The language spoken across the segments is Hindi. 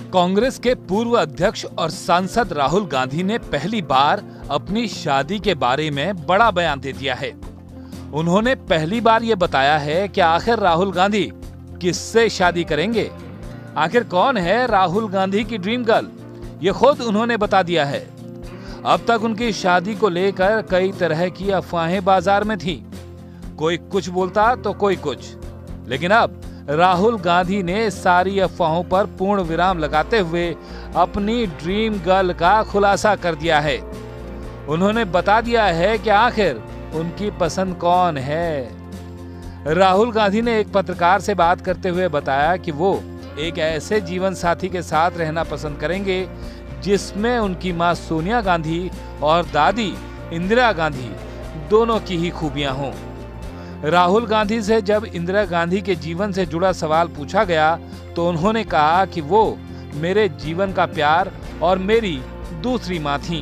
कांग्रेस के पूर्व अध्यक्ष और सांसद राहुल गांधी ने पहली बार अपनी शादी के बारे में बड़ा बयान दे दिया है। उन्होंने पहली बार ये बताया है कि आखिर राहुल गांधी किससे शादी करेंगे, आखिर कौन है राहुल गांधी की ड्रीम गर्ल, ये खुद उन्होंने बता दिया है। अब तक उनकी शादी को लेकर कई तरह की अफवाहें बाजार में थी, कोई कुछ बोलता तो कोई कुछ, लेकिन अब राहुल गांधी ने सारी अफवाहों पर पूर्ण विराम लगाते हुए अपनी ड्रीम गर्ल का खुलासा कर दिया है। उन्होंने बता दिया है कि आखिर उनकी पसंद कौन है। राहुल गांधी ने एक पत्रकार से बात करते हुए बताया कि वो एक ऐसे जीवन साथी के साथ रहना पसंद करेंगे जिसमें उनकी मां सोनिया गांधी और दादी इंदिरा गांधी दोनों की ही खूबियां हों। राहुल गांधी से जब इंदिरा गांधी के जीवन से जुड़ा सवाल पूछा गया तो उन्होंने कहा कि वो मेरे जीवन का प्यार और मेरी दूसरी मां थी।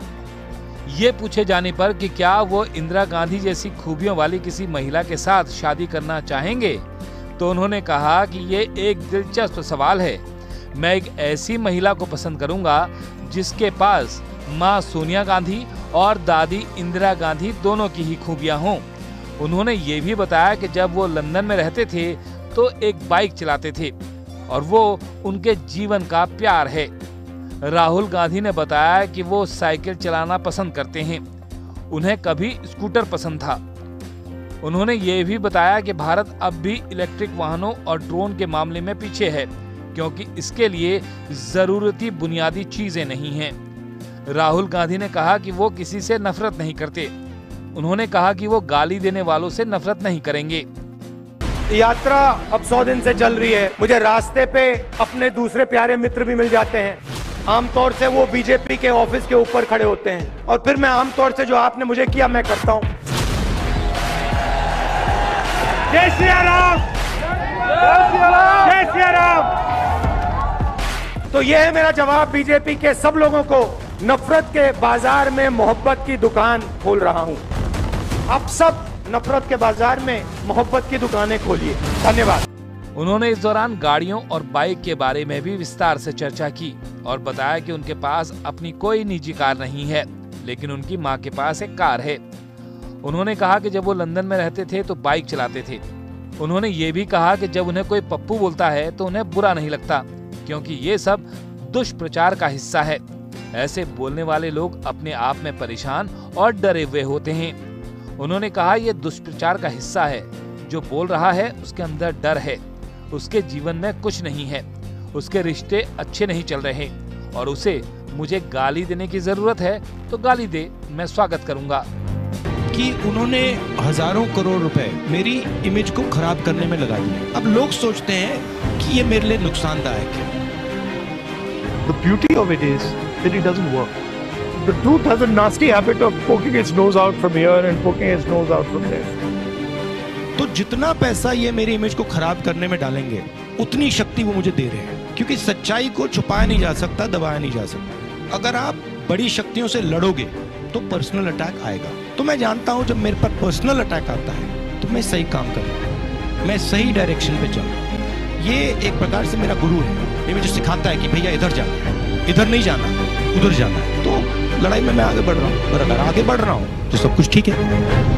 ये पूछे जाने पर कि क्या वो इंदिरा गांधी जैसी खूबियों वाली किसी महिला के साथ शादी करना चाहेंगे, तो उन्होंने कहा कि ये एक दिलचस्प सवाल है। मैं एक ऐसी महिला को पसंद करूंगा जिसके पास मां सोनिया गांधी और दादी इंदिरा गांधी दोनों की ही खूबियां हों। उन्होंने ये भी बताया कि जब वो लंदन में रहते थे तो एक बाइक चलाते थे और वो उनके जीवन का प्यार है। राहुल गांधी ने बताया कि वो साइकिल चलाना पसंद करते हैं, उन्हें कभी स्कूटर पसंद था। उन्होंने ये भी बताया कि भारत अब भी इलेक्ट्रिक वाहनों और ड्रोन के मामले में पीछे है, क्योंकि इसके लिए जरूरती बुनियादी चीजें नहीं हैं। राहुल गांधी ने कहा कि वो किसी से नफरत नहीं करते। उन्होंने कहा कि वो गाली देने वालों से नफरत नहीं करेंगे। यात्रा अब 100 दिन से चल रही है। मुझे रास्ते पे अपने दूसरे प्यारे मित्र भी मिल जाते हैं। आमतौर से वो बीजेपी के ऑफिस के ऊपर खड़े होते हैं और फिर मैं आमतौर से जो आपने मुझे किया मैं करता हूं। जय सिया राम, जय सिया राम। तो ये है मेरा जवाब बीजेपी के सब लोगों को। नफरत के बाजार में मोहब्बत की दुकान खोल रहा हूं। आप सब नफरत के बाजार में मोहब्बत की दुकानें खोलिए। धन्यवाद। उन्होंने इस दौरान गाड़ियों और बाइक के बारे में भी विस्तार से चर्चा की और बताया कि उनके पास अपनी कोई निजी कार नहीं है, लेकिन उनकी मां के पास एक कार है। उन्होंने कहा कि जब वो लंदन में रहते थे तो बाइक चलाते थे। उन्होंने ये भी कहा कि जब उन्हें कोई पप्पू बोलता है तो उन्हें बुरा नहीं लगता, क्योंकि ये सब दुष्प्रचार का हिस्सा है। ऐसे बोलने वाले लोग अपने आप में परेशान और डरे हुए होते हैं। उन्होंने कहा यह दुष्प्रचार का हिस्सा है। जो बोल रहा है उसके अंदर डर है, उसके जीवन में कुछ नहीं है, उसके रिश्ते अच्छे नहीं चल रहे और उसे मुझे गाली देने की जरूरत है तो गाली दे, मैं स्वागत करूंगा। कि उन्होंने हजारों करोड़ रुपए मेरी इमेज को खराब करने में लगा दिए। अब लोग सोचते हैं कि ये मेरे लिए नुकसानदायक है। The beauty of it is that it doesn't work. The truth has a nasty habit of poking its nose out from here and poking its nose out from there. तो जितना पैसा ये मेरी इमेज को खराब करने में डालेंगे उतनी शक्ति वो मुझे दे रहे हैं, क्योंकि सच्चाई को छुपाया नहीं जा सकता, दबाया नहीं जा सकता। अगर आप बड़ी शक्तियों से लड़ोगे तो पर्सनल अटैक आएगा। तो मैं जानता हूं जब मेरे पर पर्सनल अटैक आता है तो मैं सही काम करूँ, मैं सही डायरेक्शन पे चलूँ। ये एक प्रकार से मेरा गुरु है, ये मुझे सिखाता है कि भैया इधर जाना है, इधर नहीं जाना, उधर जाना है। तो लड़ाई में मैं आगे बढ़ रहा हूँ, और अगर आगे बढ़ रहा हूँ तो सब कुछ ठीक है।